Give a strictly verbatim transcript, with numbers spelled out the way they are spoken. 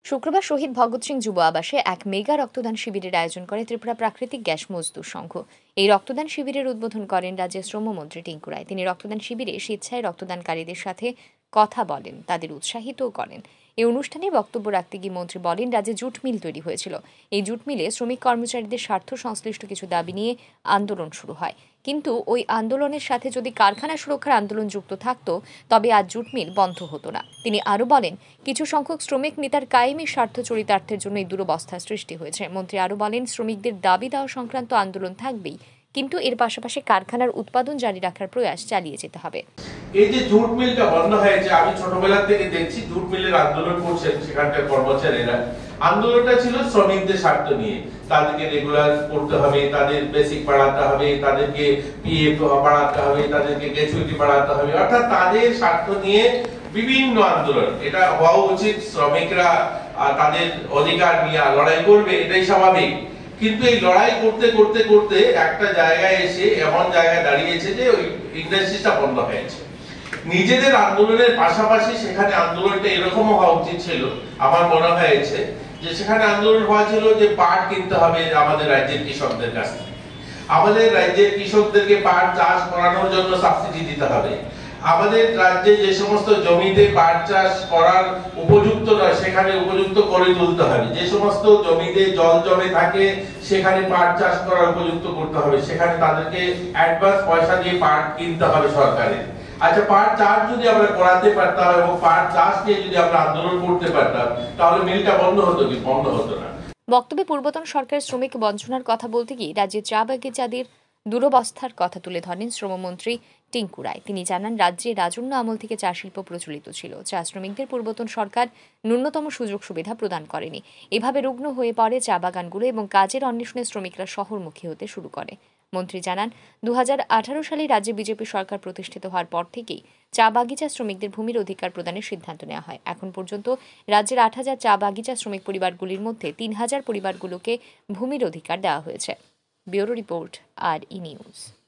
শুক্রবার শহীদ ভগৎ সিং যুব আবাসে এক মেগা রক্তদান শিবিরের আয়োজন করে ত্রিপুরা প্রাকৃতিক গ্যাস মজদুর সংঘ। এই রক্তদান শিবিরের উদ্বোধন করেন রাজ্যের শ্রমমন্ত্রী টিঙ্কু রায়। তিনি রক্তদান শিবিরে স্বেচ্ছায় রক্তদানকারীদের সাথে কথা বলেন, তাদের উৎসাহিতও করেন। এই অনুষ্ঠানে বক্তব্য রাখতে গিয়ে মন্ত্রী বলেন, রাজ্যে জুট মিল তৈরি হয়েছিল। এই জুট মিলে শ্রমিক কর্মচারীদের স্বার্থ সংশ্লিষ্ট কিছু দাবি নিয়ে আন্দোলন শুরু হয়, কিন্তু ওই আন্দোলনের সাথে যদি কারখানা সুরক্ষার আন্দোলন যুক্ত থাকতো তবে আজ জুট মিল বন্ধ হতো না। তিনি আরও বলেন, কিছু সংখ্যক শ্রমিক নেতার কায়েমি স্বার্থ চরিতার্থের জন্য এই দুরবস্থার সৃষ্টি হয়েছে। মন্ত্রী আরও বলেন, শ্রমিকদের দাবি দেওয়া সংক্রান্ত আন্দোলন থাকবেই, কিন্তু এর পাশাপাশি কারখানার উৎপাদন জারি রাখার প্রয়াস চালিয়ে যেতে হবে। এই যে জুট মিলটা বন্ধ হয়েছে, আমি ছোটবেলা থেকে দেখছি জুট মিলের আন্দোলন করছেন সেখানকার কর্মচারীরা। আন্দোলনটা ছিল শ্রমিকদের স্বার্থ নিয়ে, তাদেরকে রেগুলার করতে হবে, তাদের বেসিক বাড়াতে হবে, তাদেরকে পিএফ বাড়াতে হবে, তাদেরকে গ্র্যাচুইটি বাড়াতে হবে, অর্থাৎ তাদের স্বার্থ নিয়ে বিভিন্ন আন্দোলন। এটা হওয়া উচিত, শ্রমিকরা তাদের অধিকার নিয়ে লড়াই করবে, এটাই স্বাভাবিক। কিন্তু এই লড়াই করতে করতে করতে একটা জায়গায় এসে এমন জায়গায় দাঁড়িয়েছে যে ওই ইন্ডাস্ট্রিটা বন্ধ হয়েছে। নিজেদের আন্দোলনের পাশাপাশি সেখানে আন্দোলনটা এরকম হওয়া উচিত ছিল, আমার মনে হয়েছে যে সেখানে আন্দোলন হওয়া ছিল যে পাট কিনতে হবে আমাদের রাজ্যের কৃষকদের কাছ থেকে, আমাদের রাজ্যের কৃষকদেরকে পাট চাষ করানোর জন্য সাবসিডি দিতে হবে, আমাদের রাজ্যে যে সমস্ত জমিতে পাট চাষ করার উপযুক্ত নয় সেখানে উপযুক্ত করে তুলতে হবে, যে সমস্ত জমিতে জল জমে থাকে সেখানে পাট চাষ করার উপযুক্ত করতে হবে, সেখানে তাদেরকে অ্যাডভান্স পয়সা দিয়ে পাট কিনতে হবে সরকারের। আচ্ছা, পাট চাষ যদি আমরা করাতে পারতাম এবং পাট চাষ নিয়ে যদি আমরা আন্দোলন করতে পারতাম তাহলে মিলটা বন্ধ হতো কি? বন্ধ হতো না। বক্তব্যে পূর্বতন সরকারের শ্রমিক বঞ্চনার কথা বলতে গিয়ে রাজ্যের চা বাগিচাদের দুরবস্থার কথা তুলে ধরেন শ্রমমন্ত্রী টিঙ্কু রায়। তিনি জানান, রাজ্যে রাজন্য আমল থেকে চা শিল্প প্রচলিত ছিল। চা শ্রমিকদের পূর্বতন সরকার ন্যূনতম সুযোগ সুবিধা প্রদান করেনি। এভাবে রুগ্ন হয়ে পড়ে চা বাগানগুলো এবং কাজের অন্বেষণে শ্রমিকরা শহরমুখী হতে শুরু করে। মন্ত্রী জানান, দু হাজার আঠারো সালে রাজ্যে বিজেপি সরকার প্রতিষ্ঠিত হওয়ার পর থেকেই চা বাগিচা শ্রমিকদের ভূমির অধিকার প্রদানের সিদ্ধান্ত নেওয়া হয়। এখন পর্যন্ত রাজ্যের আট হাজার চা বাগিচা শ্রমিক পরিবারগুলির মধ্যে তিন হাজার পরিবারগুলোকে ভূমির অধিকার দেওয়া হয়েছে। ব্যুরো রিপোর্ট, আর ই নিউজ।